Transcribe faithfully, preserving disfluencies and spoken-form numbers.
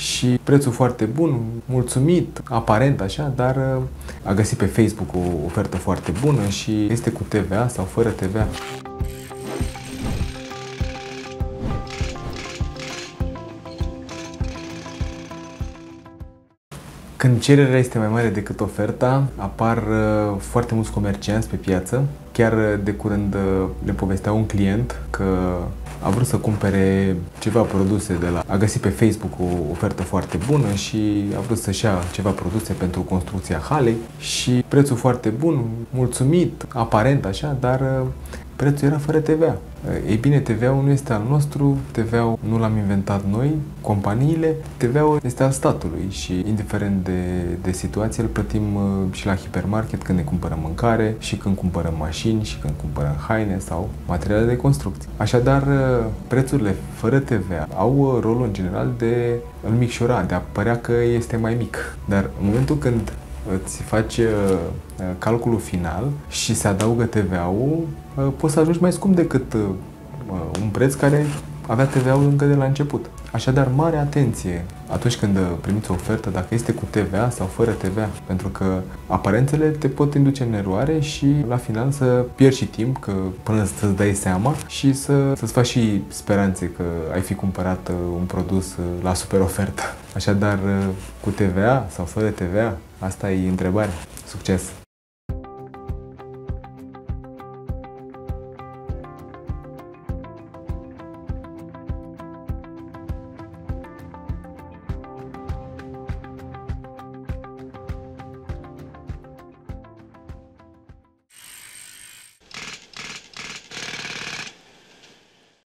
și prețul foarte bun, mulțumit, aparent așa, dar a găsit pe Facebook o ofertă foarte bună și este cu T V A sau fără T V A. Când cererea este mai mare decât oferta, apar uh, foarte mulți comercianți pe piață. Chiar de curând uh, le povestea un client că a vrut să cumpere ceva produse de la... A găsit pe Facebook o ofertă foarte bună și a vrut să-și ia ceva produse pentru construcția halei și prețul foarte bun, mulțumit, aparent așa, dar uh, prețul era fără T V A. Ei bine, T V A-ul nu este al nostru, T V A-ul nu l-am inventat noi, companiile, T V A-ul este al statului și indiferent de, de situație îl plătim uh, și la hipermarket când ne cumpărăm mâncare și când cumpărăm mașini și când cumpărăm haine sau materiale de construcție. Așadar, uh, prețurile fără T V A au uh, rolul în general de îl micșora, de a părea că este mai mic. Dar în momentul când îți faci uh, calculul final și se adaugă T V A-ul, uh, poți să ajungi mai scump decât uh, un preț care avea T V A-ul încă de la început. Așadar, mare atenție atunci când primiți o ofertă, dacă este cu T V A sau fără T V A, pentru că aparențele te pot induce în eroare și la final să pierzi și timp că, până să-ți dai seama și să, să-ți faci și speranțe că ai fi cumpărat un produs la super ofertă. Așadar, cu T V A sau fără T V A, asta e întrebarea. Succes!